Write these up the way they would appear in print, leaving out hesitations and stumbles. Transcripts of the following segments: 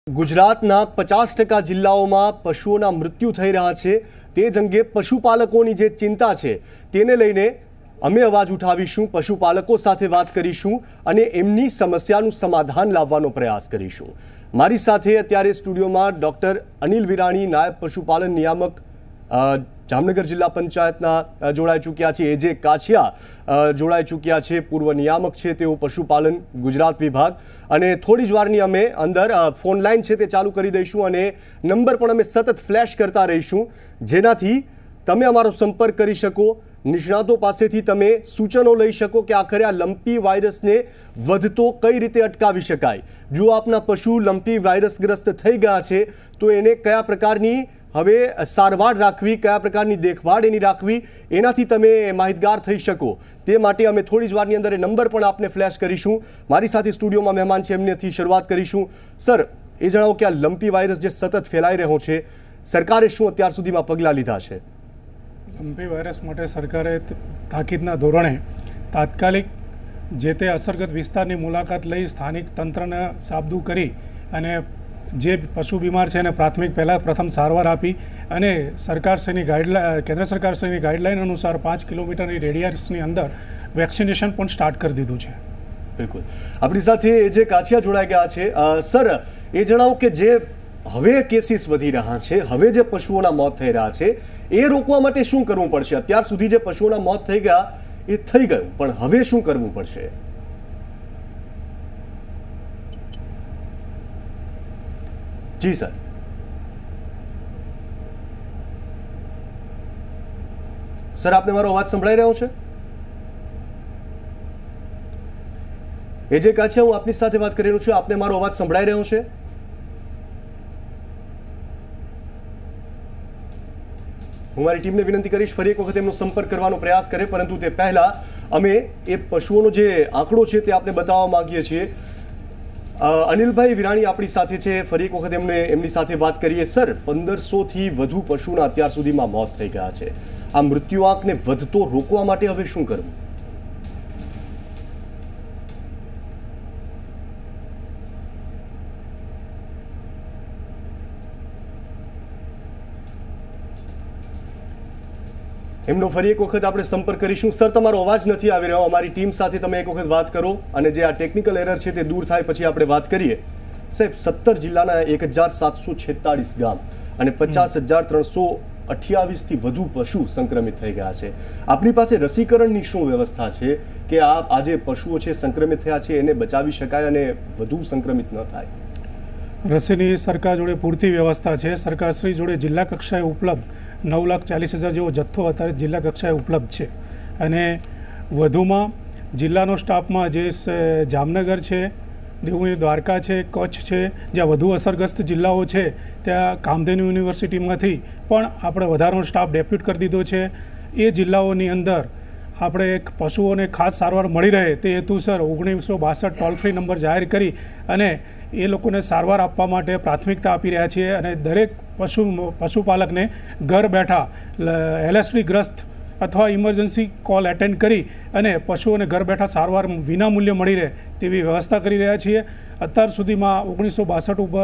ગુજરાતના 50% જિલ્લાઓમાં પશુઓના મૃત્યુ થઈ રહ્યા છે। તે જ અંગે પશુપાલકોની જે ચિંતા છે તેને લઈને અમે અવાજ ઉઠાવીશું, પશુપાલકો સાથે વાત કરીશું અને એમની સમસ્યાનું સમાધાન લાવવાનો પ્રયાસ કરીશું। મારી સાથે અત્યારે સ્ટુડિયોમાં ડોક્ટર અનિલ વિરાણી, નાયબ પશુપાલન નિયામક જામનગર જિલ્લા પંચાયતના જોડાઈ ચૂક્યા છે। એજે કાછિયા જોડાઈ ચૂક્યા છે, પૂર્વ નિયામક છે તેઓ પશુપાલન ગુજરાત વિભાગ। અને થોડી જ વારની અમે અંદર ફોન લાઈન છે તે ચાલુ કરી દઈશું અને નંબર પણ અમે સતત ફ્લેશ કરતા રહીશું, જેનાથી તમે અમારો સંપર્ક કરી શકો, નિષ્ણાતો પાસેથી તમે સૂચનો લઈ શકો કે આખરે આ લંપી વાયરસને વધતો કઈ રીતે અટકાવી શકાય। જો આપના પશુ લંપી વાયરસગ્રસ્ત થઈ ગયા છે તો એને કયા પ્રકારની હવે સારવાર રાખવી, કયા પ્રકારની દેખભાળ એની રાખવી, એનાથી તમે માહિતગાર થઈ શકો તે માટે અમે થોડી જ વારની અંદર એ નંબર પણ આપને ફ્લેશ કરીશું। મારી સાથે સ્ટુડિયોમાં મહેમાન છે, એમનેથી શરૂઆત કરીશું। સર, એ જણાવો કે આ લંપી વાયરસ જે સતત ફેલાઈ રહ્યો છે, સરકારે શું અત્યાર સુધીમાં પગલાં લીધા છે? લંપી વાયરસ માટે સરકારે તાકીદના ધોરણે તાત્કાલિક જે તે અસરગ્રસ્ત વિસ્તારની મુલાકાત લઈ સ્થાનિક તંત્રને સાબદું કરી અને જે પશુ બીમાર છે એને પ્રથમ સારવાર આપી અને સરકારશ્રીની ગાઈડલાઈન, કેન્દ્ર સરકારશ્રીની ગાઈડલાઈન અનુસાર 5 કિલોમીટરની રેડિયસની અંદર વેક્સિનેશન પણ સ્ટાર્ટ કરી દીધું છે। બિલકુલ, આપણી સાથે જે કાછિયા જોડાઈ ગયા છે, સર એ જણાવો કે જે હવે કેસીસ વધી રહ્યા છે, હવે જે પશુઓના મોત થઈ રહ્યા છે એ રોકવા માટે શું કરવું પડશે? અત્યાર સુધી જે પશુઓના મોત થઈ ગયા એ થઈ ગયું, પણ હવે શું કરવું પડશે? જી સર, સર આપને મારો અવાજ સંભળાઈ રહ્યો છે? એજે કાછિયા, હું આપની સાથે વાત કરી રહ્યો છું, આપને મારો અવાજ સંભળાઈ રહ્યો છે? હું મારી ટીમને વિનંતી કરીશ ફરી એક વખત એમનો સંપર્ક કરવાનો પ્રયાસ કરે, પરંતુ તે પહેલા અમે એ પશુઓનો જે આંકડો છે તે આપને બતાવવા માંગીએ છીએ। અનિલભાઈ વિરાણી આપણી સાથે છે, ફરી એક વખત એમની સાથે વાત કરીએ। સર, 1500થી વધુ પશુના અત્યાર સુધીમાં મોત થઈ ગયા છે। આ મૃત્યુઆંકને વધતો રોકવા માટે હવે શું કરવું? એમનો ફરી એક વખત આપણે સંપર્ક કરીશું। સર, તમારો અવાજ નથી આવી રહ્યો, અમારી ટીમ સાથે તમે એક વખત વાત કરો અને જે આ ટેકનિકલ એરર છે તે દૂર થાય પછી આપણે વાત કરીએ। સાહેબ, 17 જિલ્લાના 1746 ગામ અને 50,328થી વધુ પશુ સંક્રમિત થઈ ગયા છે। આપણી પાસે રસીકરણની શું વ્યવસ્થા છે કે આ જે પશુઓ છે સંક્રમિત થયા છે એને બચાવી શકાય અને વધુ સંક્રમિત ન થાય? રસીની સરકાર જોડે પૂરતી વ્યવસ્થા છે। સરકારશ્રી જોડે જિલ્લા કક્ષાએ ઉપલબ્ધ 9,40,000 જેવો જથ્થો અત્યારે જિલ્લા કક્ષાએ ઉપલબ્ધ છે અને વધુમાં જિલ્લાનો સ્ટાફમાં જે જામનગર છે, દેવભૂમિ દ્વારકા છે, કચ્છ છે, જ્યાં વધુ અસરગ્રસ્ત જિલ્લાઓ છે ત્યાં કામધેનુ યુનિવર્સિટીમાંથી પણ આપણે વધારાનો સ્ટાફ ડેપ્યુટ કરી દીધો છે। એ જિલ્લાઓની અંદર આપણે એક પશુઓને ખાસ સારવાર મળી રહે તે હેતુસર 1962 ટોલ ફ્રી નંબર જાહેર કરી અને એ લોકોને સારવાર આપવા માટે પ્રાથમિકતા આપી રહ્યા છીએ અને દરેક પશુપાલકને ઘર બેઠા LSD ગ્રસ્ત અથવા ઇમરજન્સી કોલ એટેન્ડ કરી અને પશુઓને ઘર બેઠા સારવાર વિનામૂલ્યે મળી રહે તેવી વ્યવસ્થા કરી રહ્યા છીએ। અત્યાર સુધીમાં 1962 ઉપર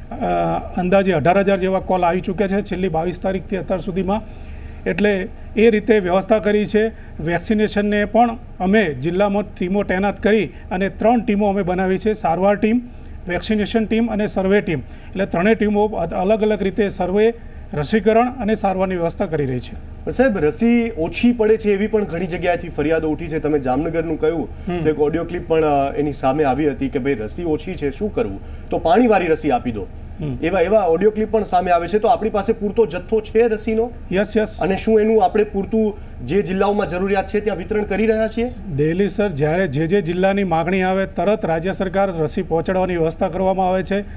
અંદાજે 18,000 જેવા કોલ આવી ચૂક્યા છે છેલ્લી 22 તારીખથી અત્યાર સુધીમાં, એટલે એ રીતે વ્યવસ્થા કરી છે। વેક્સિનેશનને પણ અમે જિલ્લામાં ટીમો તૈનાત કરી અને 3 ટીમો અમે બનાવી છે, સારવાર ટીમ, વેક્સિનેશન ટીમ અને સર્વે ટીમ, એટલે ત્રણેય ટીમો અલગ અલગ રીતે સર્વે, રસીકરણ અને સારવારની વ્યવસ્થા કરી રહી છે। સાહેબ, રસી ઓછી પડે છે એવી પણ ઘણી જગ્યાએથી ફરિયાદો ઉઠી છે। તમે જામનગરનું કહ્યું તો એક ઓડિયો ક્લિપ પણ એની સામે આવી હતી કે ભાઈ રસી ઓછી છે, શું કરવું, તો પાણીવાળી રસી આપી દો, એવા ઓડિયો ક્લિપ પણ સામે આવે છે। તો આપણી પાસે પૂરતો જથ્થો છે રસીનો? યસ, અને શું એનું આપણે પૂરતું જે જિલ્લાઓમાં જરૂરિયાત છે ત્યાં વિતરણ કરી રહ્યા છીએ? ડેલી સર, જ્યારે જે જિલ્લાની માગણી આવે તરત રાજ્ય સરકાર રસી પહોંચાડવાની વ્યવસ્થા કરવામાં આવે છે।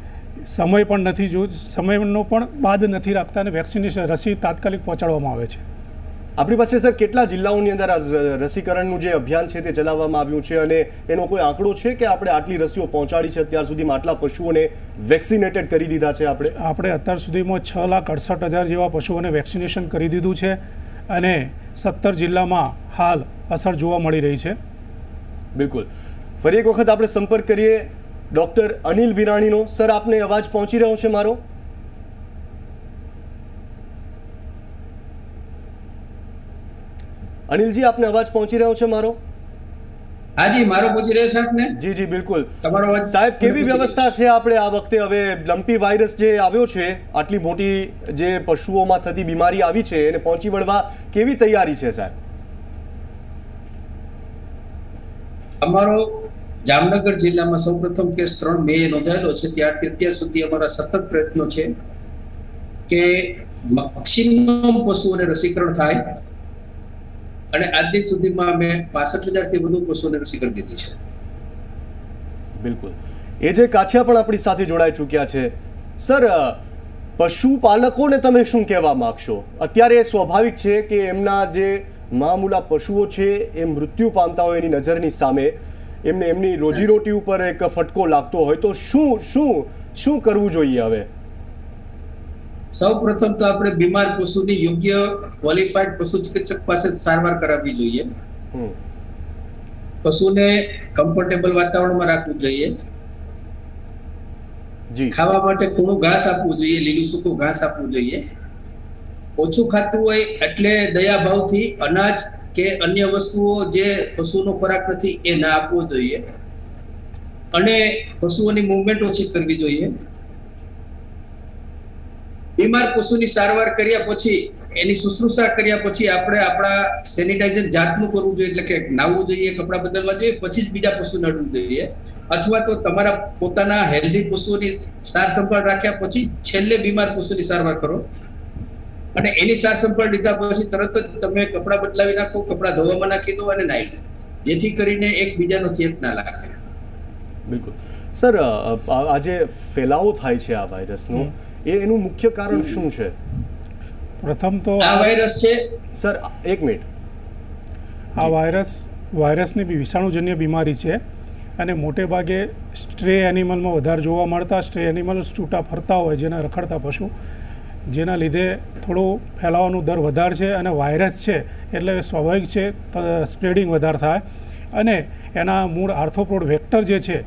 સમય પણ નથી સમયનો પણ બાદ નથી રાખતા અને વેક્સિનેશન રસી તાત્કાલિક પહોંચાડવામાં આવે છે। આપણી પાસે સર કેટલા જિલ્લાઓની અંદર આ રસીકરણનું જે અભિયાન છે તે ચલાવવામાં આવ્યું છે અને એનો કોઈ આંકડો છે કે આપણે આટલી રસીઓ પહોંચાડી છે અત્યાર સુધીમાં, આટલા પશુઓને વેક્સિનેટેડ કરી દીધા છે? આપણે અત્યાર સુધીમાં 6,68,000 જેવા પશુઓને વેક્સિનેશન કરી દીધું છે અને 17 જિલ્લામાં હાલ અસર જોવા મળી રહી છે। બિલકુલ, ફરી એક વખત આપણે સંપર્ક કરીએ ડોક્ટર અનિલ વિરાણીનો. સર, આપને અવાજ પહોંચી રહ્યો છે મારો? અનિલજી, આપને અવાજ પહોંચી રહ્યો છે મારો? હાજી, મારો પહોંચી રહ્યો છે આપને? જી જી, બિલકુલ. તમારો અવાજ સાહેબ, કેવી વ્યવસ્થા છે આપણે આ વખતે? હવે લંપી વાયરસ જે આવ્યો છે, આટલી મોટી જે પશુઓમાં થતી બીમારી આવી છે, એને પહોંચી વળવા કેવી તૈયારી છે સાહેબ? અમારો જામનગર જિલ્લામાં સૌપ્રથમ કેસ 3 મે નોંધાયેલો છે. ત્યારથી અત્યાર સુધી અમારા સતત પ્રયત્નો છે કે મેક્સિમમ પશુઓને રસીકરણ થાય, અને આજ દિન સુધીમાં અમે 65,000 થી વધુ પશુઓને રસીકરણ દીધી છે. બિલકુલ. એ જે કાછિયા પણ આપણી સાથે જોડાઈ ચૂક્યા છે. સર, પશુપાલકોને તમે શું કહેવા માંગશો? અત્યારે સ્વાભાવિક છે કે એમના જે મામૂલા પશુઓ છે એ મૃત્યુ પામતા હોય, એની નજરની સામે એમને એમની રોજીરોટી ઉપર એક ફટકો લાગતો હોય, તો શું કરવું જોઈએ હવે? સૌ પ્રથમ તો આપણે બીમાર પશુની યોગ્ય ક્વોલિફાઈડ પશુ ચિકિત્સક પાસે સારવાર કરાવવી જોઈએ. પશુને કમ્ફર્ટેબલ વાતાવરણમાં રાખવું જોઈએ. ખાવા માટે કૂણું ઘાસ આપવું જોઈએ, લીલું સૂકું ઘાસ આપવું જોઈએ. ઓછું ખાતું હોય એટલે દયાભાવથી અનાજ કે અન્ય વસ્તુઓ જે પશુનો ખોરાક નથી એ ના આપવો જોઈએ, અને પશુઓની મૂવમેન્ટ ઓછી કરવી જોઈએ. બીમાર પશુની સારવાર કર્યા પછી, એની શુશ્રૂષા કર્યા પછી આપણે આપણા સેનિટાઈઝર જાતનું કરવું જોઈએ, એટલે કે નાહવું જોઈએ, કપડાં બદલવા જોઈએ, પછી જ બીજા પશુને અડવું જોઈએ. અથવા તો તમારા પોતાના હેલ્ધી પશુઓની સાર સંભાળ રાખ્યા પછી છેલ્લે બીમાર પશુની સારવાર કરો, અને એની સાર સંભાળ લીધા પછી તરત જ તમે કપડાં બદલાવી નાખો, કપડાં ધોવામાં નાખી દો અને નાહી લો, જેથી કરીને એકબીજાનો ચેપ ના લાગે. બિલકુલ. સર, આજે ફેલાવો થાય છે આ વાયરસનો, એનું મુખ્ય કારણ શું છે? પ્રથમ તો આ વાયરસ છે સર, એક મિનિટ. આ વાયરસની વિષાણુજન્ય બીમારી છે, અને મોટે ભાગે સ્ટ્રે એનિમલમાં વધારે જોવા મળતા. સ્ટ્રે એનિમલ્સ છૂટા ફરતા હોય, જેના રખડતા પશુ, જેના લીધે થોડો ફેલાવાનો દર વધારે છે. અને વાયરસ છે એટલે સ્વાભાવિક છે સ્પ્રેડિંગ વધારે થાય, અને એના મૂળ આર્થોપોડ વેક્ટર જે છે,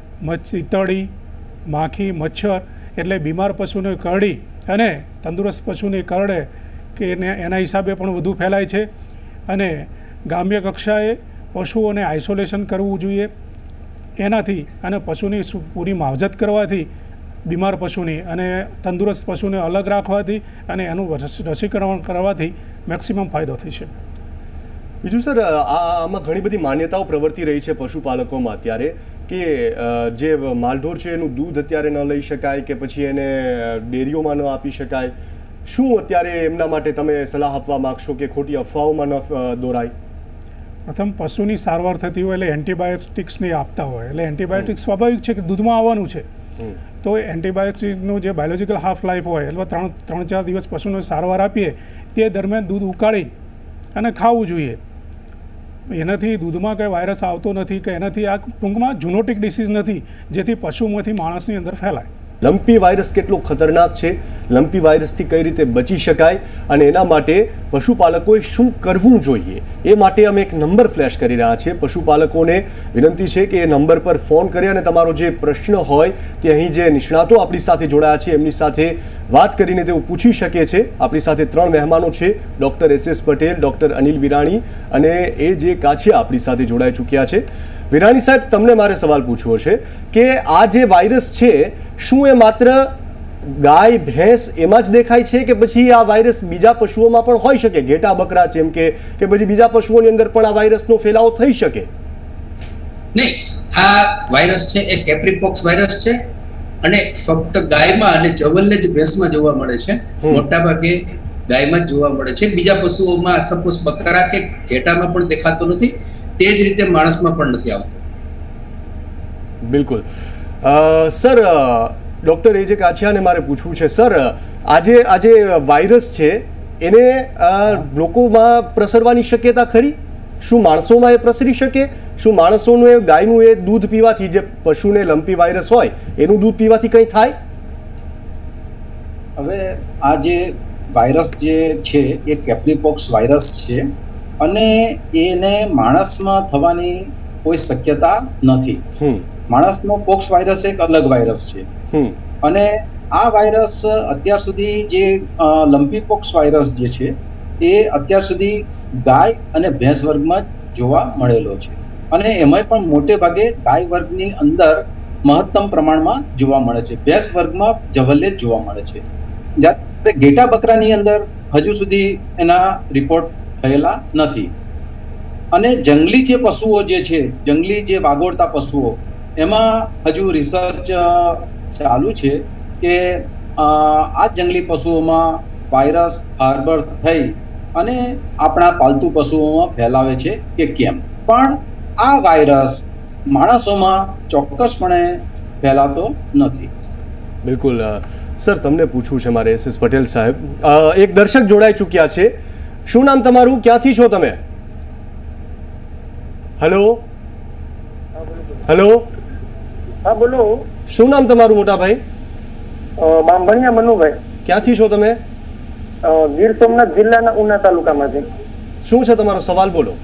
ઈતળી, માખી, મચ્છર, એટલે બીમાર પશુને કરડી અને તંદુરસ્ત પશુને કરડે કે એના હિસાબે પણ વધુ ફેલાય છે. અને ગ્રામ્ય કક્ષાએ પશુઓને આઇસોલેશન કરવું જોઈએ એનાથી, અને પશુની પૂરી માવજત કરવાથી, બીમાર પશુની અને તંદુરસ્ત પશુને અલગ રાખવાથી, અને એનું રસીકરણ કરવાથી મેક્સિમમ ફાયદો થશે. બીજું સર, આમાં ઘણી બધી માન્યતાઓ પ્રવર્તી રહી છે પશુપાલકોમાં અત્યારે, કે જે માલઢોર છે એનું દૂધ અત્યારે ન લઈ શકાય, કે પછી એને ડેરીઓમાં ન આપી શકાય. શું અત્યારે એમના માટે તમે સલાહ આપવા માગશો કે ખોટી અફવાઓમાં ન દોરાય? પ્રથમ, પશુની સારવાર થતી હોય એટલે એન્ટીબાયોટિક્સને આપતા હોય, એટલે એન્ટીબાયોટિક્સ સ્વાભાવિક છે કે દૂધમાં આવવાનું છે, તો એન્ટીબાયોટિકનું જે બાયોલોજિકલ હાફ લાઈફ હોય એટલે 3-4 દિવસ પશુને સારવાર આપીએ, તે દરમિયાન દૂધ ઉકાળી અને ખાવું જોઈએ. એનાથી દૂધમાં કંઈ વાયરસ આવતો નથી, કે એનાથી આ ટૂંકમાં ઝૂનોટિક ડિસીઝ નથી, જેથી પશુમાંથી માણસની અંદર ફેલાય. લંપી વાયરસ કેટલો ખતરનાક છે, લંપી વાયરસથી કઈ રીતે બચી શકાય, અને એના માટે પશુપાલકોએ શું કરવું જોઈએ, એ માટે અમે એક નંબર ફ્લેશ કરી રહ્યા છીએ. પશુપાલકોને વિનંતી છે કે એ નંબર પર ફોન કરી અને તમારો જે પ્રશ્ન હોય તે અહીં જે નિષ્ણાતો આપણી સાથે જોડાયા છે એમની સાથે વાત કરીને તેઓ પૂછી શકે છે. આપણી સાથે 3 મહેમાનો છે, doctor SS Patel, doctor Anil Virani અને એ જે કાછિયા આપણી સાથે જોડાઈ ચૂક્યા છે. વિરાણી સાહેબ, તમને મારે સવાલ પૂછવો છે કે આ જે વાયરસ છે, શું એ માત્ર ગાય, ભેંસ એમાં જ દેખાય છે, કે પછી આ વાયરસ બીજા પશુઓમાં પણ હોઈ શકે, ઘેટા, બકરા જેમ કે પછી બીજા પશુઓની અંદર પણ આ વાયરસનો ફેલાવો થઈ શકે? નહીં, આ વાયરસ છે એ કેપ્રીપોક્સ વાયરસ છે, અને ફક્ત ગાયમાં અને જવલ્લે જ ભેંસમાં જોવા મળે છે. મોટા ભાગે ગાયમાં જ જોવા મળે છે. બીજા પશુઓમાં સપોઝ બકરા કે ઘેટામાં પણ દેખાતો નથી, તે જ રીતે માણસમાં પણ નથી આવતો. બિલકુલ. સર, ડૉક્ટર એ જે કાછિયાને મારે પૂછવું છે, સર, આજે વાયરસ છે એને લોકોમાં પ્રસરવાની શક્યતા ખરી? શું માણસોમાં એ પ્રસરી શકે? શું માણસોનું એ ગાયનું એ દૂધ પીવાથી, જે પશુને લંપી વાયરસ હોય એનું દૂધ પીવાથી કંઈ થાય? હવે આ જે વાયરસ જે છે એ કેપ્રીપોક્સ વાયરસ છે, અને એને માણસમાં થવાની કોઈ શક્યતા નથી. માણસનો પોક્સ વાયરસ એક અલગ વાયરસ છે અને આ વાયરસ અત્યાર સુધી જે લંપી પોક્સ વાયરસ જે છે એ અત્યાર સુધી ગાય અને ભેંસ વર્ગમાં જોવા મળેલો છે અને એમાં પણ મોટે ભાગે ગાય વર્ગની અંદર મહત્તમ પ્રમાણમાં જોવા મળે છે, ભેંસ વર્ગમાં જવલ્લે જ જોવા મળે છે, જ્યારે ઘેટા બકરાની અંદર હજુ સુધી એના રિપોર્ટ થયેલા નથી. અને જંગલી જે પશુઓ જે છે, જંગલી જે વાગોળતા પશુઓ, એમાં હજુ રિસર્ચ ચાલુ છે કે આ જંગલી પશુઓમાં વાયરસ હાર્બર થઈ અને આપણા પાલતુ પશુઓમાં ફેલાવે છે કે કેમ. પણ આ વાયરસ માણસોમાં ચોક્કસપણે ફેલાતો નથી. બિલકુલ સર, તમને પૂછવું છે મારે SS પટેલ સાહેબ. એક દર્શક જોડાઈ ચૂક્યા છે. શું નામ તમારું, ક્યાંથી છો તમે? હેલો હેલો, હા બોલો. શું નામ તમારું મોટા ભાઈ? બાંભણિયા મનુભાઈ. ક્યાંથી છો તમે? ગીર સોમનાથ જિલ્લાના ઉના તાલુકામાંથી. શું છે તમારો સવાલ, બોલો.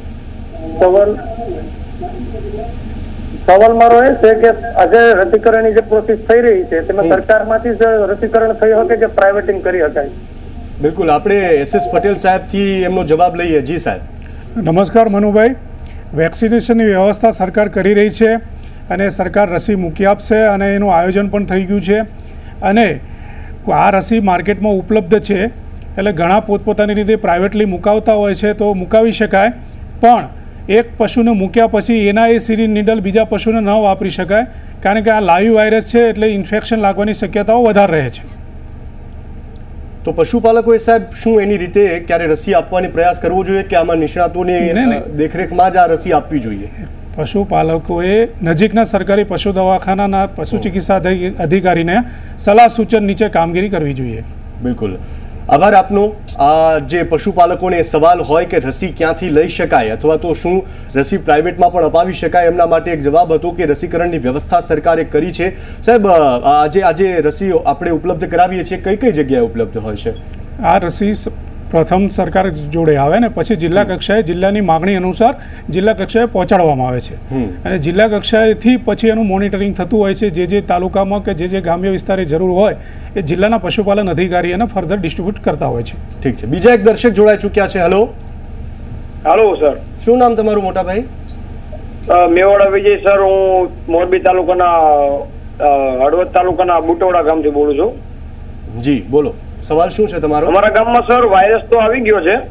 સવાલ મારો એ છે કે આજે રસીકરણની જે પ્રોસેસ થઈ રહી છે તેમાં સરકારમાંથી જ રસીકરણ થઈ શકે કે પ્રાઇવેટિંગ કરી શકાય? બિલકુલ, આપણે SS પટેલ સાહેબથી એમનો જવાબ લઈએ. જી સાહેબ. નમસ્કાર મનુભાઈ. વેક્સિનેશનની વ્યવસ્થા સરકાર કરી રહી છે અને સરકાર રસી મૂકી આપશે અને એનું આયોજન પણ થઈ ગયું છે અને આ રસી માર્કેટમાં ઉપલબ્ધ છે. એટલે ઘણા પોતપોતાની રીતે પ્રાઇવેટલી મુકાવતા હોય છે તો મુકાવી શકાય, પણ એક પશુને મૂક્યા પછી એના એ સિરીન નીડલ બીજા પશુને ન વાપરી શકાય, કારણ કે આ લાઈવ વાયરસ છે એટલે ઇન્ફેક્શન લાગવાની શક્યતાઓ વધારે રહે છે. તો પશુપાલકોએ સાહેબ શું એની રીતે ક્યારે રસી આપવાની પ્રયાસ કરવો જોઈએ કે આમાં નિષ્ણાતોની દેખરેખમાં જ આ રસી આપવી જોઈએ? પશુપાલકોએ નજીકના સરકારી પશુ દવાખાનાના પશુ ચિકિત્સા અધિકારીને સલાહ સૂચન નીચે કામગીરી કરવી જોઈએ. બિલકુલ, આભાર આપનો. આ જે પશુપાલકોને સવાલ હોય કે રસી ક્યાંથી લઈ શકાય અથવા તો શું રસી પ્રાઇવેટમાં પણ અપાવી શકાય, એમના માટે એક જવાબ હતો કે રસીકરણની વ્યવસ્થા સરકારે કરી છે. સાહેબ, આજે રસી આપણે ઉપલબ્ધ કરાવીએ છીએ, કઈ કઈ જગ્યાએ ઉપલબ્ધ હોય છે? આ રસી પ્રથમ સરકાર જોડે આવે ને પછી જિલ્લા કક્ષાએ જિલ્લાની માગણી અનુસાર જિલ્લા કક્ષાએ પહોંચાડવામાં આવે છે અને જિલ્લા કક્ષાએથી પછી એનું મોનિટરિંગ થતું હોય છે. જે તાલુકામાં કે જે ગ્રામ્ય વિસ્તારે જરૂર હોય એ જિલ્લાના પશુપાલન અધિકારી એને ફર્ધર ડિસ્ટ્રીબ્યુટ કરતા હોય છે. ઠીક છે. બીજા એક દર્શક જોડાઈ ચૂક્યા છે. Hello sir. શું નામ તમારું મોટા ભાઈ? મેવાડા વિજય સર. હું મોરબી તાલુકાના હળવદ તાલુકાના બુટોડા ગામથી બોલું છું. જી બોલો, સવાલ શું છે તમારો? અમારા ગામમાં સર વાયરસ તો આવી ગયો છે.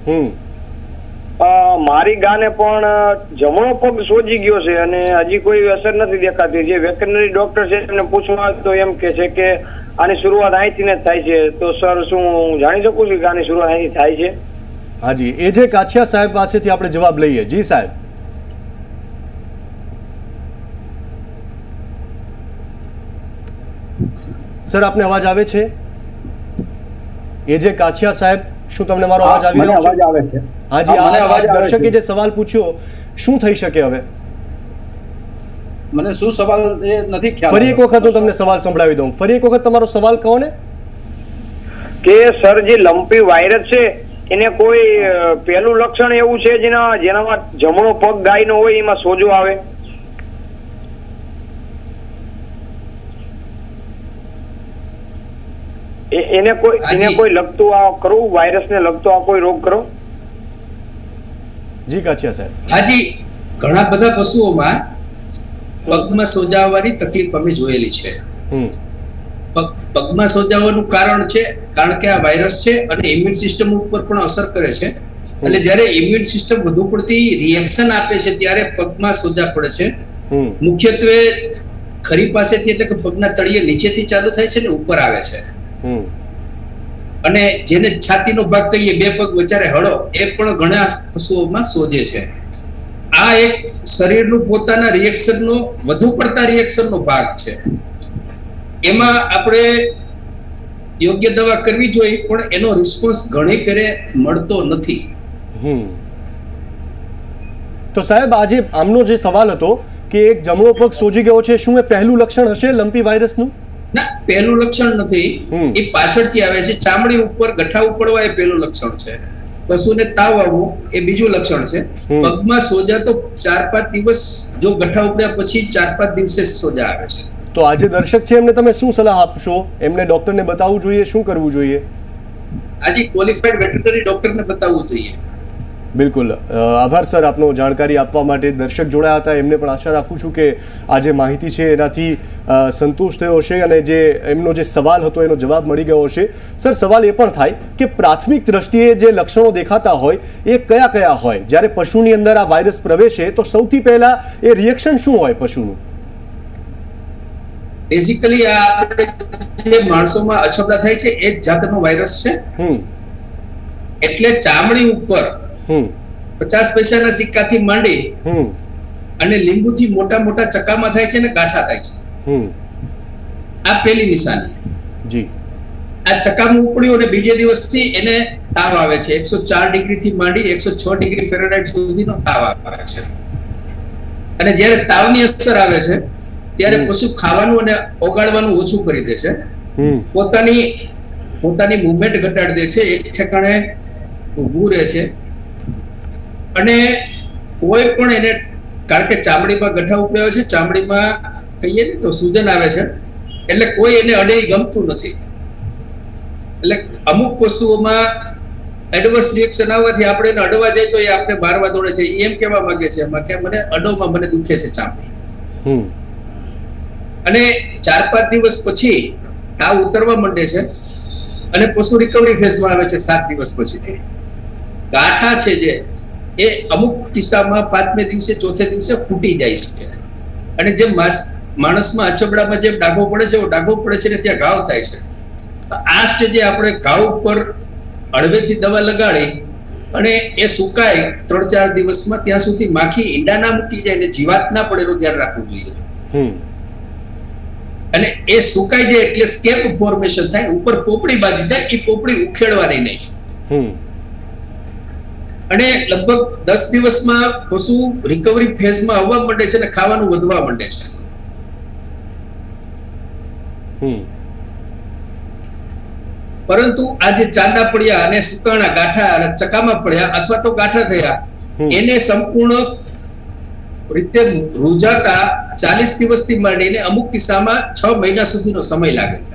મારી ગાને પણ જમણો પગ સોજી ગયો છે અને હજી કોઈ અસર નથી દેખાતી. જે વેટરનરી ડોક્ટર છે એમને પૂછવા તો એમ કે છે કે આની શરૂઆત અહીંથી જ થાય છે. તો સર શું હું જાણી શકું છું કે આની શરૂઆત અહીંથી થાય છે? હાજી, એ જે કાછિયા સાહેબ પાસેથી આપણે જવાબ લઈએ. જી સાહેબ. સર, આપને અવાજ આવે છે? એ જે કાછિયા સાહેબ, શું તમને મારો અવાજ આવી રહ્યો છે? હાજી, આ દર્શકે જે સવાલ પૂછ્યો, શું થઈ શકે હવે? મને શું સવાલ એ નથી ખ્યાલ. ફરી એક વખત હું તમને સવાલ સંભળાવી દઉં. ફરી એક વખત તમારો સવાલ કહો ને. કે સર, જે લંપી વાયરસ છે એને કોઈ પહેલું લક્ષણ એવું છે જેનામાં જમણો પગ ગાયનો હોય એમાં સોજો આવે? એને કોઈ લગતું આ કરવું, વાયરસને લગતો આ કોઈ રોગ કરો? જી કાછિયા સાહેબ. હાજી, ઘણા બધા પશુઓમાં પગમાં સોજાવાની તકલીફ અમે જોયેલી છે. પગમાં સોજાવાનું કારણ છે કારણ કે આ વાયરસ છે અને ઇમ્યુન સિસ્ટમ ઉપર પણ અસર કરે છે. એટલે જ્યારે ઇમ્યુન સિસ્ટમ વધુ પડતી રિએક્શન આપે છે ત્યારે પગમાં સોજા પડે છે. મુખ્યત્વે ખરી પાસેથી, એટલે કે પગના તળિયે નીચેથી ચાલુ થાય છે ને ઉપર આવે છે. અને જેને છાતીનો ભાગ કહીએ, બે પગ વચ્ચે હળો, એ પણ ઘણા પશુઓમાં સોજે છે. આ એક શરીરનું પોતાના રિએક્શનનો, વધુ પડતા રિએક્શનનો ભાગ છે. એમાં આપણે યોગ્ય દવા કરવી જોઈએ પણ એનો રિસ્પોન્સ ઘણી ફેરે મળતો નથી. તો સાહેબ, આજે આમનો જે સવાલ હતો કે એક જમણો પગ સોજી ગયો છે, શું એ પહેલું લક્ષણ હશે લંપી વાયરસનું? ના, પહેલું લક્ષણ નથી. એ પાછળથી આવે છે. ચામડી ઉપર ગઠ્ઠા ઉપડવા એ પહેલું લક્ષણ છે. પશુને તાવ આવવો એ બીજું લક્ષણ છે. પગમાં સોજા તો 4-5 દિવસ, જો ગઠ્ઠા ઉપડ્યા પછી 4-5 દિવસે સોજા આવે છે. તો આજે દર્શક છે એમને તમે શું સલાહ આપશો? એમને ડોક્ટરને બતાવવું જોઈએ, શું કરવું જોઈએ? આજે ક્વોલિફાઈડ વેટરનરી ડોક્ટરને બતાવવું જોઈએ. બિલકુલ, આભાર સર આપનો જાણકારી આપવા માટે. દર્શક જોડાયા હતા, એમને પણ આશા રાખું છું કે આ જે માહિતી છે એનાથી સંતોષ થયો હશે અને જે એમનો જે સવાલ હતો એનો જવાબ મળી ગયો હશે. સર, સવાલ એ પણ થાય કે પ્રાથમિક દ્રષ્ટિએ જે લક્ષણો દેખાતા હોય એ કયા કયા હોય? જ્યારે પશુની અંદર આ વાયરસ પ્રવેશે તો સૌથી પહેલા એ રિએક્શન શું હોય પશુનું? બેઝિકલી આ આપણે જે માણસોમાં અછબડા થાય છે એ જ જાતનો વાયરસ છે. એટલે ચામડી ઉપર 50 પૈસાના સિક્કાથી માંડી અને લીંબુથી મોટા મોટા ચકામાં થાય છે અને ગાંઠા થાય છે. આ પહેલી નિશાની. જી. આ ચકામાં ઉપડ્યું અને બીજે દિવસથી એને તાવ આવે છે. 104 ડિગ્રીથી માંડી 106 ડિગ્રી ફેરનહાઇટ સુધીનો તાવ આવે છે. અને જ્યારે તાવની અસર આવે છે ત્યારે પશુ ખાવાનું અને ઓગાળવાનું ઓછું કરી દે છે. પોતાની મૂવમેન્ટ ઘટાડી દે છે. એક ઠેકાણે ઊભું રહે છે અને કોઈ પણ એને, કારણ કે ચામડીમાં ગઠ્ઠા ઉપડ્યા છે, ચામડીમાં કહીએ ને તો સૂજન આવે છે, એટલે કોઈ એને અડે ગમતું નથી. એટલે અમુક પશુઓમાં એડવર્સ રિએક્શન આવવાથી આપણે એને અડવા જાય તો એ આપણે મારવા દોડે છે. એમ કહેવા માંગે છે કે મને અડોમાં મને દુખે છે ચામડી. અને 4-5 દિવસ પછી તાવ ઉતરવા માંડે છે અને પશુ રિકવરી ફેઝમાં આવે છે. 7 દિવસ પછી ગાંઠા છે જે એ અમુક કિસ્સામાં 5મે દિવસે 4થે દિવસે ફૂટી જાય છે. અને જે માણસમાં અચબડામાં જે ડાઘો પડે છે, ડાઘો પડે છે ને ત્યાં ઘાવ થાય છે. આ સ્ટેજે આપણે ઘાવ ઉપર હળવેથી દવા લગાડી અને એ સુકાય 3-4 દિવસમાં, ત્યાં સુધી માખી ઈંડા ના મૂકી જાય ને જીવાત ના પડે એનું ધ્યાન રાખવું જોઈએ. અને એ સુકાઈ જાય એટલે સ્કેપ ફોર્મેશન થાય, ઉપર પોપડી બાંધી થાય. એ પોપડી ઉખેડવાની નહીં. અને લગભગ 10 દિવસમાં પશુ રિકવરી ફેઝમાં આવવા માંડે છે અને ખાવાનું વધવા માંડે છે. પરંતુ આ જે ચાંદા પડ્યા અને સુકાણા ગાંઠા અને ચકામાં પડ્યા અથવા તો ગાંઠા થયા, એને સંપૂર્ણ રીતે રૂજાતા 40 દિવસથી માંડીને અમુક કિસ્સામાં 6 મહિના સુધીનો સમય લાગે છે.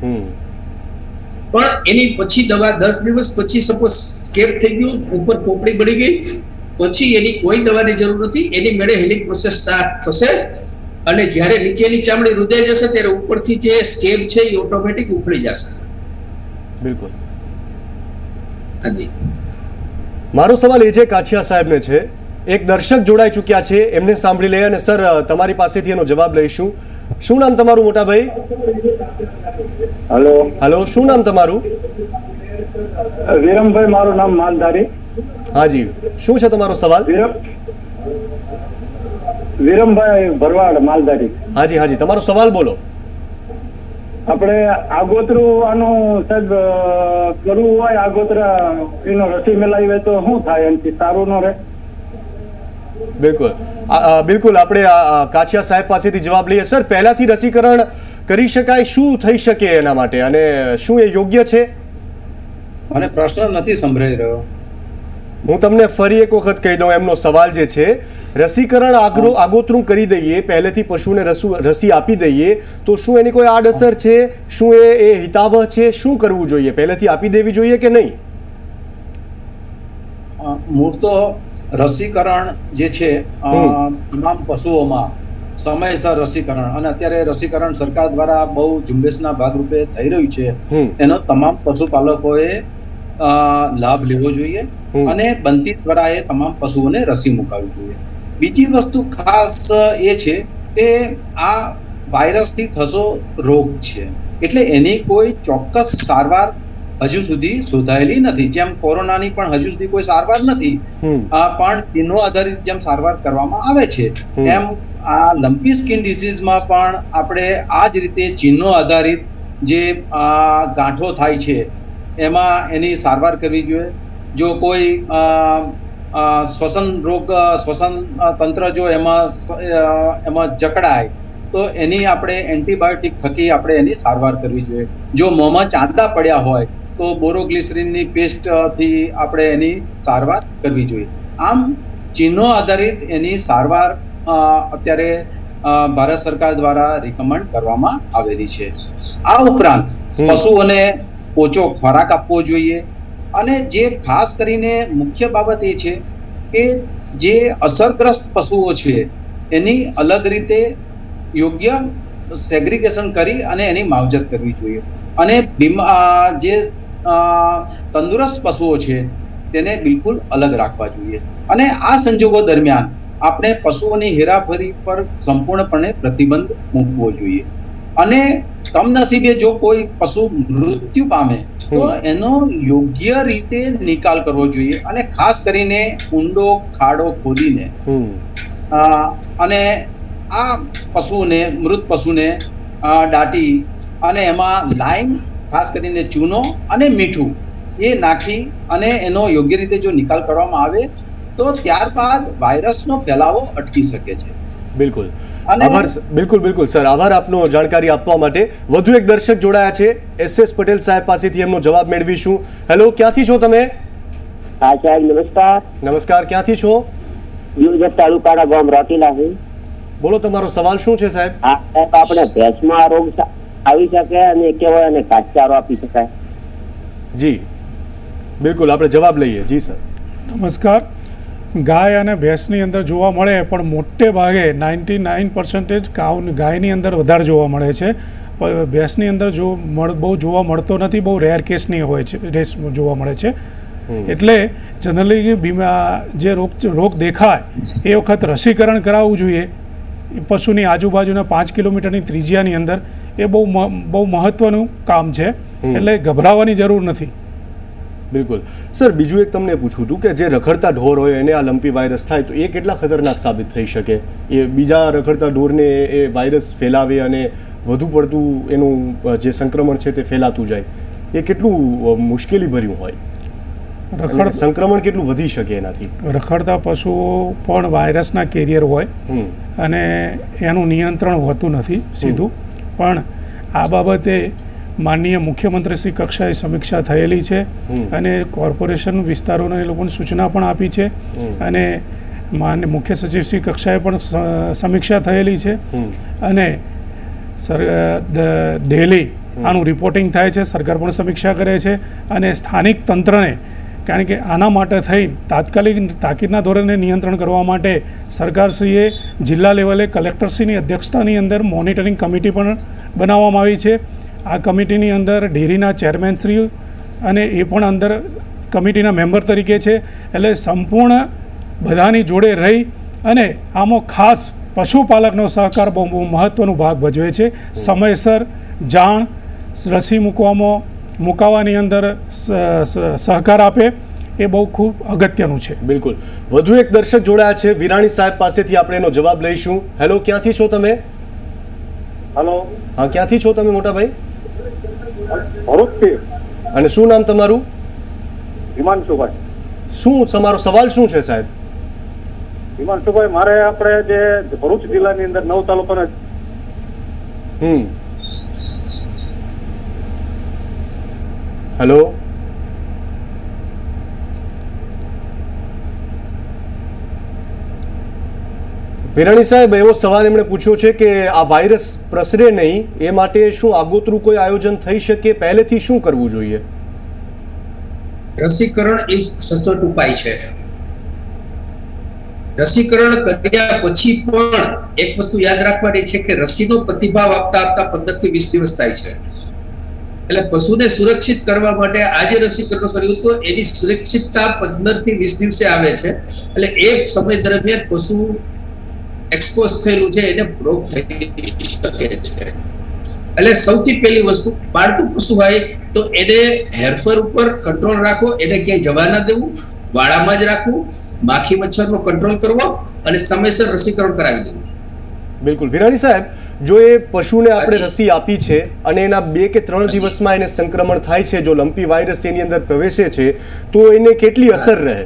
પણ એની પછી દવા 10 દિવસ પછી સપોઝ સ્કેપ થઈ ગયું, ઉપર પોપડી બળી ગઈ, પછી એની કોઈ દવાની જરૂર નથી. એની મેળે હીલિંગ પ્રોસેસ સ્ટાર્ટ થશે અને જ્યારે નીચેની ચામડી રૂજાઈ જશે ત્યારે ઉપરથી જે સ્કેબ છે એ ઓટોમેટિક ઉખડી જશે. બિલકુલ. મારો સવાલ એ છે કાછિયા સાહેબને છે. એક દર્શક જોડાઈ ચૂક્યા છે, એમને સાંભળી લઈએ અને સર તમારી પાસેથી એનો જવાબ લઈશું. શું નામ તમારું મોટા ભાઈ? હેલો, શું નામ તમારું? વિરમભાઈ, મારું નામ માલધારી. હાજી, શું છે તમારો સવાલ? વિરમભાઈ ભરવાડ, માલધારી. હાજી હાજી, તમારો સવાલ બોલો. આપણે આગોતરું આનું સાહેબ કરવું હોય, આગોતરા એનો રસી મેળવીએ તો શું થાય? એનાથી સારું ન રહે? બિલકુલ બિલકુલ, આપણે કાછિયા સાહેબ પાસેથી જવાબ લઈએ. સર, પહેલાથી રસીકરણ કરી શકાય? શું થઈ શકે એના માટે અને શું એ યોગ્ય છે? મને પ્રશ્ન નથી સંભળાઈ રહ્યો. હું તમને ફરી એક વખત કહી દઉં. એમનો સવાલ જે છે, રસીકરણ આગોતરું કરી દઈએ, પહેલેથી પશુને રસી આપી દઈએ તો શું એની કોઈ આડઅસર છે? શું એ હિતાવહ છે? શું કરવું જોઈએ? પહેલેથી આપી દેવી જોઈએ કે નહીં? મૂળ તો રસીકરણ જે છે તમામ પશુઓમાં સમયસર રસીકરણ, અને અત્યારે રસીકરણ સરકાર દ્વારા બહુ ઝુંબેશના ભાગરૂપે થઈ રહ્યું છે, એનો તમામ પશુપાલકોએ લાભ લેવો જોઈએ અને બનતી દ્વારા એ તમામ પશુઓને રસી મુકાવવી જોઈએ. બીજી વસ્તુ ખાસ એ છે કે આ વાયરસથી થતો રોગ છે એટલે એની કોઈ ચોક્કસ સારવાર હજુ સુધી શોધાયેલી નથી. જેમ કોરોનાની પણ હજુ સુધી કોઈ સારવાર નથી, પણ ચિહ્નો આધારિત જેમ સારવાર કરવામાં આવે છે એમ આ લંપી સ્કિન ડિસીઝમાં પણ આપણે આ જ રીતે ચિહ્નો આધારિત જે ગાંઠો થાય છે એમાં એની સારવાર કરવી જોઈએ. જો કોઈ શ્વસન તંત્ર જો એમાં જકડાય તો એની આપણે એન્ટીબાયોટિક થકી આપણે એની સારવાર કરવી જોઈએ. જો મોંમાં ચાંદા પડ્યા હોય તો બોરોગ્લિસરીનની પેસ્ટ થી આપણે એની સારવાર કરવી જોઈએ. આમ ચિહ્નો આધારિત એની સારવાર અત્યારે ભારત સરકાર દ્વારા રિકમેન્ડ કરવામાં આવેલી છે. આ ઉપરાંત પશુઓને પોચો ખોરાક આપવો જોઈએ અને જે ખાસ કરીને મુખ્ય બાબત એ છે કે જે અસરગ્રસ્ત પશુઓ છે એની અલગ રીતે યોગ્ય સેગ્રીગેશન કરી અને એની માવજત કરવી જોઈએ અને જે તંદુરસ્ત પશુઓ છે તેને બિલકુલ અલગ રાખવા જોઈએ. અને આ સંજોગો દરમિયાન આપણે પશુઓની હેરાફેરી પર સંપૂર્ણપણે પ્રતિબંધ મૂકવો જોઈએ અને કમનસીબે જો કોઈ પશુ મૃત્યુ પામે તો એનો યોગ્ય રીતે નિકાલ કરવો જોઈએ અને ખાસ કરીને ઊંડો ખાડો ખોદીને અને આ પશુને મૃત પશુને દાટી અને એમાં લાઈમ ખાસ કરીને ચૂનો અને મીઠું એ નાખી અને એનો યોગ્ય રીતે જો નિકાલ કરવામાં આવે તો ત્યારબાદ વાયરસનો ફેલાવો અટકી શકે છે. બિલકુલ આભાર. બિલકુલ સર, આભાર આપનો જાણકારી આપવા માટે. વધુ એક દર્શક જોડાયા છે, SS પટેલ સાહેબ પાસેથી એમનો જવાબ મેળવીશું. હેલો, ક્યાંથી છો તમે? હા સાહેબ, નમસ્કાર. નમસ્કાર, ક્યાંથી છો? યુજર તાલુકાના ગામ રોટીલા છે. બોલો, તમારો સવાલ શું છે સાહેબ? હા સાહેબ, આપણે ભેંસમાં રોગ આવી શકે અને કેવો અને ઘાસચારો આપી શકાય? જી બિલકુલ, આપણે જવાબ લઈએ. જી સર. નમસ્કાર. ગાય અને ભેંસની અંદર જોવા મળે પણ મોટે ભાગે 99% ગાયની અંદર વધારે જોવા મળે છે. ભેંસની અંદર બહુ જોવા મળતો નથી, બહુ રેર કેસની હોય છે, રેસ જોવા મળે છે. એટલે જનરલી જે રોગ દેખાય એ વખત રસીકરણ કરાવવું જોઈએ પશુની આજુબાજુના 5 કિલોમીટરની ત્રિજ્યાની અંદર. એ બહુ મહત્વનું કામ છે, એટલે ગભરાવાની જરૂર નથી. બિલકુલ સર, બીજું એક તમને પૂછવું હતું કે જે રખડતા ઢોર હોય એને આ લંપી વાયરસ થાય તો એ કેટલા ખતરનાક સાબિત થઈ શકે? એ બીજા રખડતા ઢોરને એ વાયરસ ફેલાવે અને વધુ પડતું એનું જે સંક્રમણ છે તે ફેલાતું જાય, એ કેટલું મુશ્કેલી ભર્યું હોય? સંક્રમણ કેટલું વધી શકે એનાથી? રખડતા પશુઓ પણ વાયરસના કેરિયર હોય અને એનું નિયંત્રણ હોતું નથી સીધું. પણ આ બાબતે માનનીય મુખ્યમંત્રીશ્રી કક્ષાએ સમીક્ષા થયેલી છે અને કોર્પોરેશન વિસ્તારોને એ લોકોને સૂચના પણ આપી છે અને માનનીય મુખ્ય સચિવશ્રી કક્ષાએ પણ સમીક્ષા થયેલી છે અને ડેલી આનું રિપોર્ટિંગ થાય છે. સરકાર પણ સમીક્ષા કરે છે અને સ્થાનિક તંત્રને, કારણ કે આના માટે થઈ તાકીદના ધોરણે નિયંત્રણ કરવા માટે સરકારશ્રીએ જિલ્લા લેવલે કલેક્ટરશ્રીની અધ્યક્ષતાની અંદર મોનિટરિંગ કમિટી પણ બનાવવામાં આવી છે. આ કમિટીની અંદર ડેરીના ચેરમેનશ્રી અને એ પણ અંદર કમિટીના મેમ્બર તરીકે છે. એટલે સંપૂર્ણ બધાની જોડે રહી અને આમાં ખાસ પશુપાલકનો સહકાર બહુ મહત્ત્વનો ભાગ ભજવે છે. સમયસર જાણ રસી મુકાવવાની અંદર સહકાર આપે એ બહુ ખૂબ અગત્યનું છે. બિલકુલ. વધુ એક દર્શક જોડાયા છે, વિરાણી સાહેબ પાસેથી આપણે એનો જવાબ લઈશું. હેલો, ક્યાંથી છો તમે? હેલો. હા, ક્યાંથી છો તમે મોટા ભાઈ? ભરૂચથી. અને શું નામ તમારું? હિમાંશુભાઈ. શું તમારો સવાલ શું છે સાહેબ? હિમાંશુભાઈ, મારે આપણે જે ભરૂચ જિલ્લાની અંદર 9 તાલુકાના હેલો, વિરાણી સાહેબ, એવો સવાલ એમણે પૂછ્યો છે કે આ વાયરસ પ્રસરે નહીં એ માટે શું આગોતરું કોઈ આયોજન થઈ શકે? પહેલેથી શું કરવું જોઈએ? રસીકરણ એ સચોટ ઉપાય છે. રસીકરણ કર્યા પછી પણ એક વસ્તુ યાદ રાખવાની છે કે રસીનો પ્રતિભાવ આપતા 15 થી 20 દિવસ થાય છે. એટલે પશુને સુરક્ષિત કરવા માટે આજે રસીકરણ કર્યું તો એની સુરક્ષિતતા 15 થી 20 દિવસે આવે છે. એટલે એ સમય દરમિયાન પશુ એક્સપોઝ થયેલું છે એને રોગ થઈ શકે છે. એટલે સૌથી પહેલી વસ્તુ, પાળતું પશુ હોય તો એને હેરફેર ઉપર કંટ્રોલ રાખો, એને ક્યાંય જવા ના દેવું, વાડામાં જ રાખવું, માખી મચ્છરનો કંટ્રોલ કરવો અને સમયસર રસીકરણ કરાવી દેવું. બિલકુલ. વિરાણી સાહેબ, જો એ પશુને આપણે રસી આપી છે અને એના 2 કે 3 દિવસમાં એને સંક્રમણ થાય છે, જો લંપી વાયરસ એની અંદર પ્રવેશે છે તો એને કેટલી અસર રહે?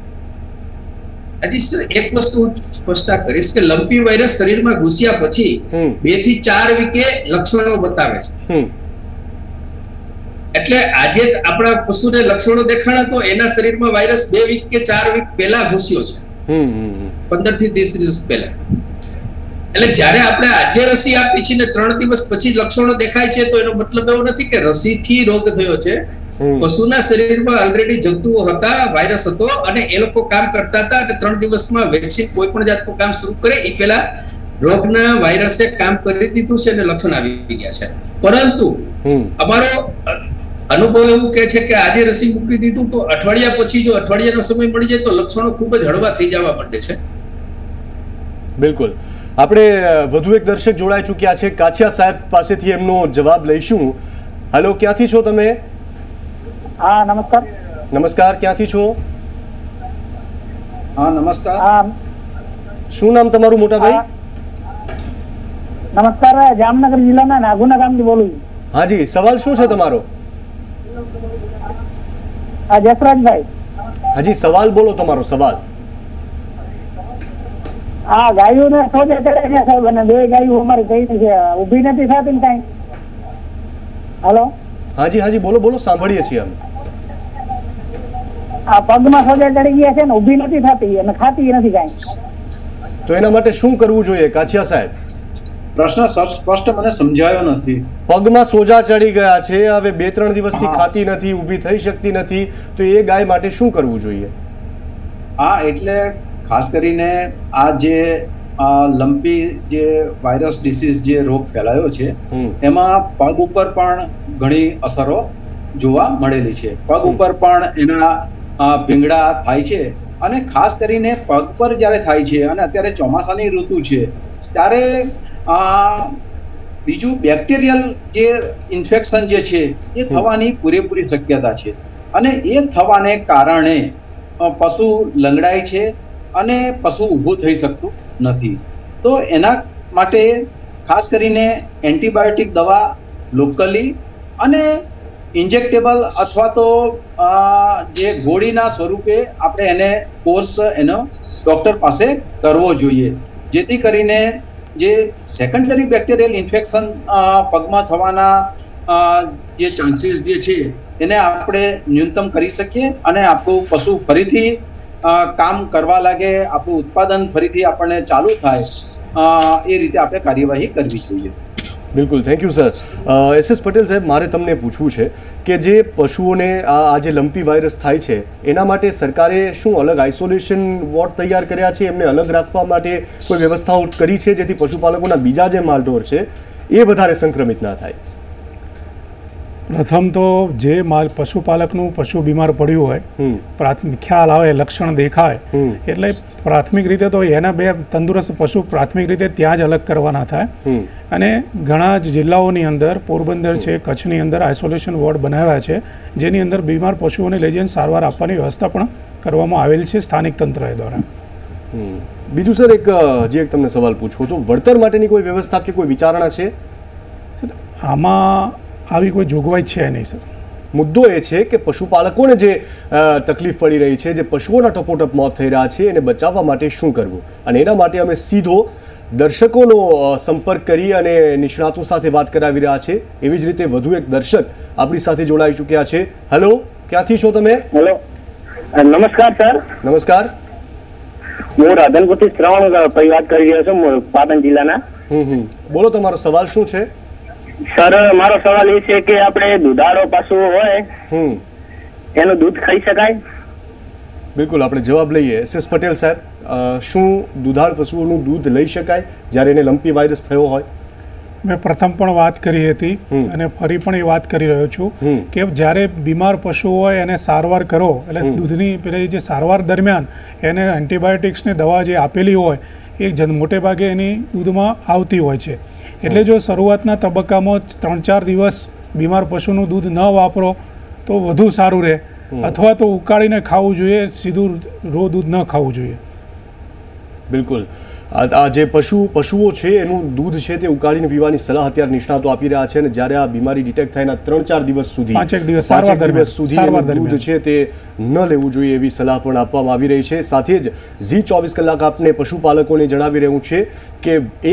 એક વસ્તુ સ્પષ્ટ કરીશ કે લંપી વાયરસ શરીરમાં ઘૂસ્યા પછી 2 થી 4 વીકે લક્ષણો બતાવે છે. એટલે આજે આપણા પશુને લક્ષણો દેખાણા તો એના શરીરમાં વાયરસ 2 વીક કે 4 વીક પહેલા ઘૂસ્યો છે, 15 થી 30 દિવસ પહેલા. એટલે જ્યારે આપણે આજે રસી આપી છે ને 3 દિવસ પછી લક્ષણો દેખાય છે તો એનો મતલબ એવો નથી કે રસીથી રોગ થયો છે. પશુના શરીરમાં ઓલરેડી જંતુઓ હતા, વાયરસ હતો અને એ લોકો કામ કરતા હતા અને 3 દિવસમાં વેક્સિન કોઈ પણ જાતનું કામ શરૂ કરે એ પહેલા રોગના વાયરસે કામ કરી દીધું છે અને લક્ષણ આવી ગયા છે. પરંતુ અમારો અનુભવ એવું કહે છે કે આજે રસી મૂકી દીધું તો અઠવાડિયા પછી જો અઠવાડિયાનો સમય મળી જાય તો લક્ષણો ખૂબ જ હળવા થઈ જવા માંડે છે. બિલકુલ. આપણે વધુ એક દર્શક જોડાઈ ચૂક્યા છે, કાછિયા સાહેબ પાસેથી એમનો જવાબ લઈશું. હેલો, ક્યાંથી છો તમે? હા, નમસ્કાર. નમસ્કાર, ક્યાંથી છો? હા, નમસ્કાર. શું નામ તમારું મોટા ભાઈ? નમસ્કાર, જામનગર જિલ્લાના નાગુના ગામથી બોલું છું. હાજી, સવાલ શું છે તમારો? જસરાજભાઈ. હાજી, સવાલ બોલો, તમારો સવાલ. આ ગાયોને સોજે ચડે છે સાહેબ, અને 2 ગાયો અમારી થઈ છે, ઊભી નથી થતી ને કાંઈ. હાલો. હાજી હાજી, બોલો બોલો, સાંભળીએ છીએ અમે. આ પગમાં સોજે ચડી ગયા છે ને, ઊભી નથી થતી અને ખાતી નથી કાંઈ. તો એના માટે શું કરવું જોઈએ કાછિયા સાહેબ? પ્રશ્ન સ્પષ્ટ મને સમજાયો નથી. પગમાં સોજા ચડી ગયા છે, હવે 2-3 દિવસથી ખાતી નથી, ઊભી થઈ શકતી નથી, તો એ ગાય માટે શું કરવું જોઈએ? હા, એટલે ખાસ કરીને આ જે લંપી જે વાયરસ ડિસીઝ જે રોગ ફેલાયો છે એમાં પગ ઉપર પણ ઘણી અસરો જોવા મળેલી છે. પગ ઉપર પણ એના ભીંગડા થાય છે અને ખાસ કરીને પગ પર જ્યારે થાય છે અને અત્યારે ચોમાસાની ઋતુ છે ત્યારે બીજું બેક્ટેરિયલ જે ઇન્ફેક્શન જે છે એ થવાની પૂરેપૂરી શક્યતા છે અને એ થવાને કારણે પશુ લંગડાય છે અને પશુ ઊભું થઈ શકતું નથી. તો એના માટે ખાસ કરીને એન્ટીબાયોટિક દવા લોકલી અને ઇન્જેક્ટેબલ અથવા તો જે ગોળીના સ્વરૂપે આપણે એને કોર્સ એનો ડૉક્ટર પાસે કરવો જોઈએ, જેથી કરીને જે સેકન્ડરી બેક્ટેરિયલ ઇન્ફેક્શન પગમાં થવાના જે ચાન્સીસ જે છે એને આપણે ન્યૂનતમ કરી શકીએ અને આપણું પશુ ફરીથી કામ કરવા લાગે, આપણું ઉત્પાદન ફરીથી આપણને ચાલુ થાય, એ રીતે આપણે કાર્યવાહી કરવી જોઈએ. બિલકુલ, thank you sir. SS Patel સાહેબ, મારે તમને પૂછવું છે કે જે પશુઓને આ જે લંપી વાયરસ થાય છે એના માટે સરકારે શું અલગ આઇસોલેશન વોર્ડ તૈયાર કર્યા છે? એમને અલગ રાખવા માટે કોઈ વ્યવસ્થાઓ કરી છે જેથી પશુપાલકોના બીજા જે માલઢોર છે એ વધારે સંક્રમિત ના થાય? પ્રથમ તો જે પશુપાલકનું પશુ બીમાર પડ્યું હોય, પ્રાથમિક ખ્યાલ આવે, લક્ષણ દેખાય, એટલે પ્રાથમિક રીતે તો એના 2 તંદુરસ્ત પશુ પ્રાથમિક રીતે ત્યાં જ અલગ કરવાના થાય. અને ઘણા જ જિલ્લાઓની અંદર, પોરબંદર છે, કચ્છની અંદર આઇસોલેશન વોર્ડ બનાવ્યા છે જેની અંદર બીમાર પશુઓને લઈ જઈને સારવાર આપવાની વ્યવસ્થા પણ કરવામાં આવેલ છે સ્થાનિક તંત્ર દ્વારા. બીજું સર, એક તમને સવાલ પૂછવો તો વળતર માટેની કોઈ વ્યવસ્થા કે કોઈ વિચારણા છે? આમાં આવી કોઈ જોગવાઈ છે નહીં સર. મુદ્દો એ છે કે પશુપાલકોને જે તકલીફ પડી રહી છે, જે પશુઓના ટપોટપ મોત થઈ રહ્યા છે, એને બચાવવા માટે શું કરવું, અને એના માટે અમે સીધો દર્શકોનો સંપર્ક કરી અને નિષ્ણાતો સાથે વાત કરાવી રહ્યા છે. એવી જ રીતે વધુ એક દર્શક આપણી સાથે જોડાઈ ચૂક્યા છે. હેલો, ક્યાંથી છો તમે? હેલો, નમસ્કાર સર. નમસ્કાર. હું રાધનપુરથી શ્રવણ વાત કરી રહ્યો છું, પાટણ જિલ્લાના. બોલો, તમારો સવાલ શું છે? સર, મારો સવાલ એ છે કે આપણે દુધાળો પશુ હોય એનું દૂધ ખાઈ શકાય? બિલકુલ, આપણે જવાબ લઈએ. SS પટેલ સાહેબ, શું દુધાળ પશુઓનું દૂધ લઈ શકાય જ્યારે એને લંપી વાયરસ થયો હોય? મેં પ્રથમ પણ વાત કરી હતી અને ફરી પણ એ વાત કરી રહ્યો છું કે જ્યારે બીમાર પશુ હોય એને સારવાર કરો, એટલે દૂધની પેલી જે સારવાર દરમિયાન એને એન્ટીબાયોટિક્સની દવા જે આપેલી હોય એ મોટે ભાગે એની દૂધમાં આવતી હોય છે. એટલે જો શરૂઆતના તબક્કામાં 3-4 દિવસ બીમાર પશુનું દૂધ ન વાપરો તો વધુ સારું રહે, અથવા તો ઉકાળીને ખાવું જોઈએ, સીધું રો દૂધ ન ખાવું જોઈએ. બિલકુલ. આ જે પશુઓ છે એનું દૂધ છે તે ઉકાળીને પીવાની સલાહ અત્યારે નિષ્ણાતો આપી રહ્યા છે અને જ્યારે આ બીમારી ડિટેક્ટ થાયના 3-4 દિવસ સુધી 5 દિવસ સુધી દૂધ છે તે ન લેવું જોઈએ એવી સલાહ પણ આપવામાં આવી રહી છે। સાથે જ ઝી 24 કલાક આપને પશુપાલકોને જણાવી રહ્યું છે કે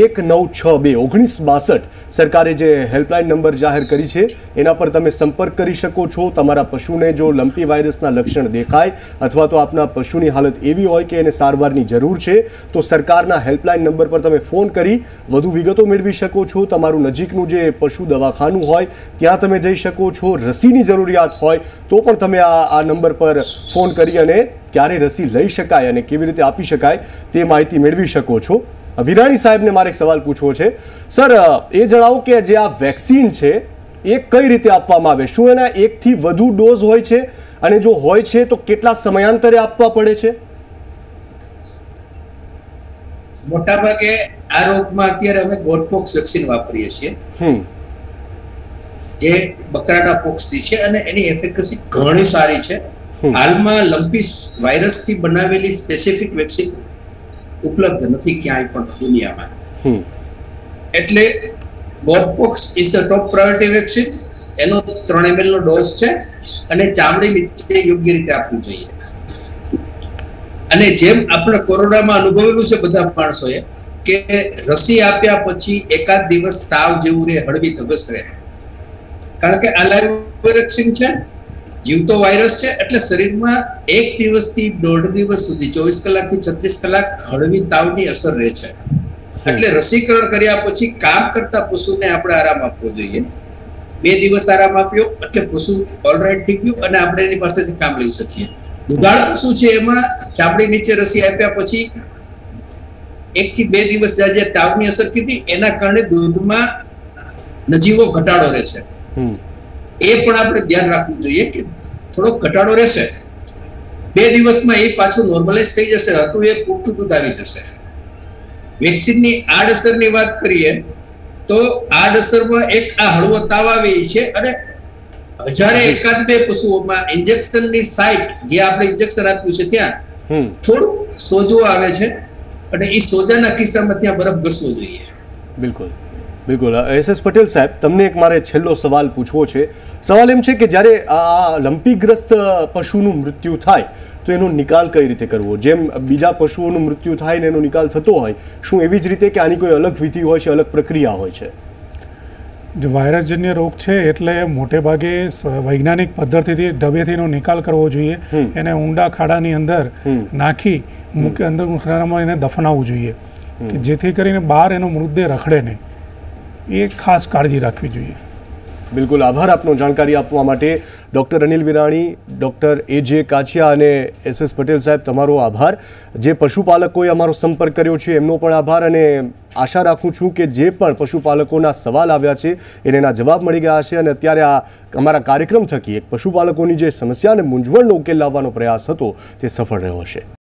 1962 સરકારે જે હેલ્પલાઇન નંબર જાહેર કરી છે એના પર તમે સંપર્ક કરી શકો છો। તમારા પશુને જો લંપી વાયરસના લક્ષણ દેખાય અથવા તો આપના પશુની હાલત એવી હોય કે એને સારવારની જરૂર છે તો સરકારના હેલ્પલાઇન નંબર પર તમે ફોન કરી વધુ વિગતો મેળવી શકો છો। તમારું નજીકનું જે પશુ દવાખાનું હોય ત્યાં તમે જઈ શકો છો। રસીની જરૂરિયાત હોય તો પણ તમે આ નંબર પર ફોન કરી અને ક્યારે રસી લઈ શકાય અને કેવી રીતે આપી શકાય તે માહિતી મેળવી શકો છો। વિરાણી સાહેબને મારે એક સવાલ પૂછવો છે। સર, એ જણાવો કે જે આ વેક્સિન છે એ કઈ રીતે આપવામાં આવે? શું એના 1 થી વધુ ડોઝ હોય છે અને જો હોય છે તો કેટલા સમયાંતરે આપવા પડે છે? મોટાભાગે આ રોગમાં અત્યારે અમે ગોટપોક્સ વેક્સિન વાપરીએ છીએ જે બકરાના પોક્સથી છે અને એની એફિકસી ઘણી સારી છે। હાલમાં લંપી વાયરસથી બનાવેલી સ્પેસિફિક વેક્સિન ઉપલબ્ધ નથી ક્યાંય પણ દુનિયામાં। એટલે goatpox is the top priority vaccine. એનો 3 ml નો ડોઝ છે અને ચામડી નીચે યોગ્ય રીતે આપવું જોઈએ। અને જેમ આપણે કોરોનામાં અનુભવેલું છે બધા માણસોએ કે રસી આપ્યા પછી એકાદ દિવસ તાવ જેવું રહે, હળવી ધબસ રહે, કારણ કે આ લાઈવ વેક્સિન છે, જીવતો વાયરસ છે, એટલે શરીરમાં 1 દિવસથી 1.5 દિવસ સુધી 24 કલાકથી 36 કલાક હળવી તાવની અસર રહે છે। એટલે રસીકરણ કર્યા પછી કામ કરતા પશુને આપણે આરામ આપવો જોઈએ। 2 દિવસ આરામ આપ્યો એટલે પશુ ઓલરાઈટ થઈ ગયું અને આપણે એની પાસેથી કામ લઈ શકીએ। દુધાળ પશુ છે એમાં ચામડી નીચે રસી આપ્યા પછી 1 થી 2 દિવસ જે તાવની અસર કીધી એના કારણે દૂધમાં નજીવો ઘટાડો રહે છે। એ પણ આપણે ધ્યાન રાખવું જોઈએ કે થોડો ઘટાડો રહેશે, 2 દિવસમાં એ પાછું નોર્મલાઇઝ થઈ જશે, હતું એ પૂરતું દૂધ આવી જશે। વેક્સિનની આડઅસરની વાત કરીએ તો આડઅસરમાં એક આ હળવો તાવ આવે છે અને હજારે એકાદ 2 પશુઓમાં ઇન્જેક્શનની સાઇટ જે આપણે ઇન્જેક્શન આપ્યું છે ત્યાં થોડું સોજો આવે છે અને એ સોજાના કિસ્સામાં ત્યાં બરફ ઘસવો જોઈએ। બિલકુલ બિલકુલ। SS પટેલ સાહેબ, તમને એક મારે છેલ્લો સવાલ પૂછવો છે। સવાલ એમ છે કે જ્યારે આ લંપીગ્રસ્ત પશુનું મૃત્યુ થાય તો એનો નિકાલ કઈ રીતે કરવો? જેમ બીજા પશુઓનું મૃત્યુ થાય ને એનો નિકાલ થતો હોય, શું એવી જ રીતે કે આની કોઈ અલગ વિધિ હોય છે, અલગ પ્રક્રિયા હોય છે? જો વાયરસજન્ય રોગ છે એટલે મોટે ભાગે વૈજ્ઞાનિક પદ્ધતિથી ઢબેથીનો નિકાલ કરવો જોઈએ। એને ઊંડા ખાડાની અંદર નાખી મુખ્ય અંદર ખાડામાં એને દફનાવવું જોઈએ કે જેથી કરીને બહાર એનો મૃતદેહ રખડે નહીં। એ ખાસ કાળજી રાખવી જોઈએ। બિલકુલ, આભાર આપનો જાણકારી આપવા માટે doctor Anil Virani, doctor AJ Kachhiya અને SS પટેલ સાહેબ, તમારો આભાર। જે પશુપાલકોએ અમારો સંપર્ક કર્યો છે એમનો પણ આભાર અને આશા રાખું છું કે જે પણ પશુપાલકોના સવાલ આવ્યા છે એના જવાબ મળી ગયા છે અને અત્યારે આ અમારા કાર્યક્રમ થકી એક પશુપાલકોની જે સમસ્યા અને મૂંઝવણનો ઉકેલ લાવવાનો પ્રયાસ હતો તે સફળ રહ્યો હશે।